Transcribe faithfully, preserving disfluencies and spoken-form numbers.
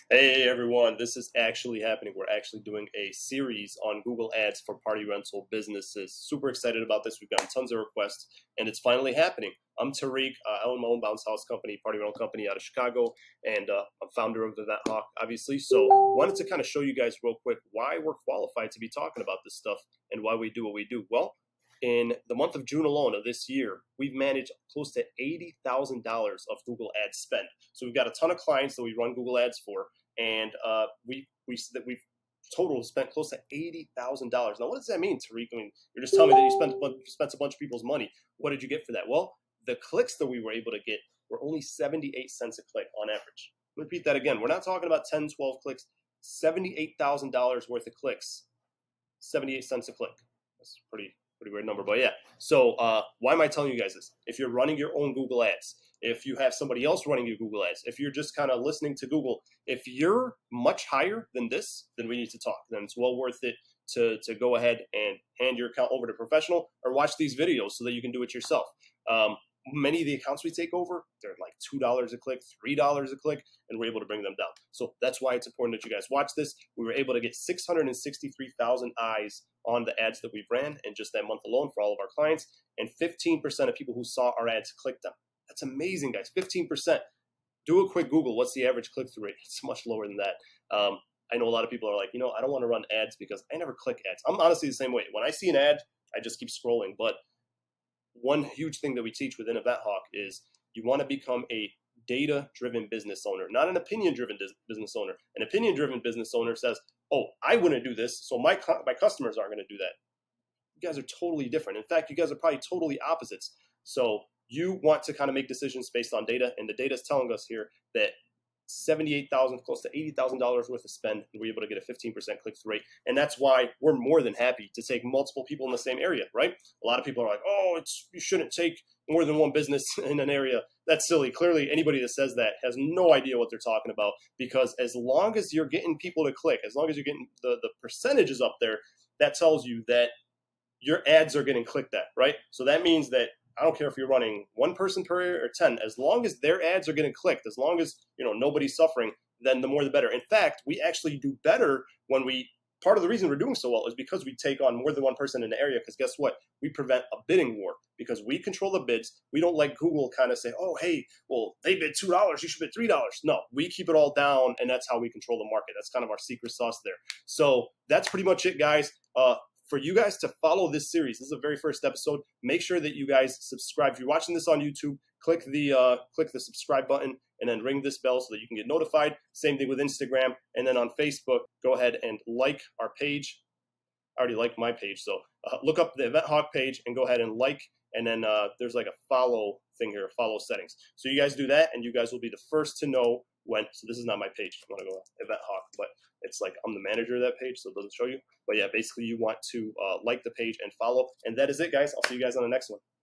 Hey everyone, this is actually happening. We're actually doing a series on Google Ads for party rental businesses. Super excited about this. We've gotten tons of requests and it's finally happening. I'm Tariq. Uh, I own my own bounce house company, party rental company out of Chicago, and uh, I'm founder of Event Hawk, obviously. So wanted to kind of show you guys real quick why we're qualified to be talking about this stuff and why we do what we do. Well, in the month of June alone of this year, we've managed close to eighty thousand dollars of Google Ads spend. So we've got a ton of clients that we run Google Ads for, and uh, we we that we've total spent close to eighty thousand dollars. Now, what does that mean, Tariq? I mean, you're just telling me that you spent spent a bunch of people's money. What did you get for that? Well, the clicks that we were able to get were only seventy-eight cents a click on average. Repeat that again. We're not talking about ten, twelve clicks. seventy-eight thousand dollars worth of clicks, seventy-eight cents a click. That's pretty. Pretty weird number, but yeah. So uh, why am I telling you guys this? If you're running your own Google Ads, if you have somebody else running your Google Ads, if you're just kind of listening to Google, if you're much higher than this, then we need to talk. Then it's well worth it to, to go ahead and hand your account over to a professional or watch these videos so that you can do it yourself. Um, many of the accounts we take over, they're like two dollars a click, three dollars a click, and we're able to bring them down. So that's why it's important that you guys watch this. We were able to get six hundred sixty-three thousand eyes on the ads that we've ran in just that month alone for all of our clients, and fifteen percent of people who saw our ads clicked them. That's amazing, guys, fifteen percent. Do a quick Google. What's the average click-through rate? It's much lower than that. Um, I know a lot of people are like, you know, I don't want to run ads because I never click ads. I'm honestly the same way. When I see an ad, I just keep scrolling. But one huge thing that we teach within Event Hawk is you want to become a data-driven business owner, not an opinion-driven business owner. An opinion-driven business owner says, oh, I wouldn't do this, so my, my customers aren't going to do that. You guys are totally different. In fact, you guys are probably totally opposites. So you want to kind of make decisions based on data, and the data is telling us here that seventy-eight thousand dollars, close to eighty thousand dollars worth of spend, and we're able to get a fifteen percent click-through rate. And that's why we're more than happy to take multiple people in the same area, right? A lot of people are like, oh, it's you shouldn't take more than one business in an area. That's silly. Clearly, anybody that says that has no idea what they're talking about, because as long as you're getting people to click, as long as you're getting the, the percentages up there, that tells you that your ads are getting clicked at, right? So that means that I don't care if you're running one person per area or ten, as long as their ads are getting clicked, as long as, you know, nobody's suffering, then the more the better. In fact, we actually do better when we, part of the reason we're doing so well is because we take on more than one person in the area, because guess what? We prevent a bidding war because we control the bids. We don't let Google kind of say, oh, hey, well, they bid two dollars, you should bid three dollars. No, we keep it all down, and that's how we control the market. That's kind of our secret sauce there. So that's pretty much it, guys. Uh, For you guys to follow this series, this is the very first episode. Make sure that you guys subscribe. If you're watching this on YouTube, click the uh, click the subscribe button and then ring this bell so that you can get notified. Same thing with Instagram. And then on Facebook, go ahead and like our page. I already liked my page, so uh, look up the Event Hawk page and go ahead and like. And then uh, there's like a follow thing here, follow settings. So you guys do that, and you guys will be the first to know when. So this is not my page. I want to go Event Hawk, but it's like I'm the manager of that page, so it doesn't show you. But yeah, basically you want to uh, like the page and follow. And that is it, guys. I'll see you guys on the next one.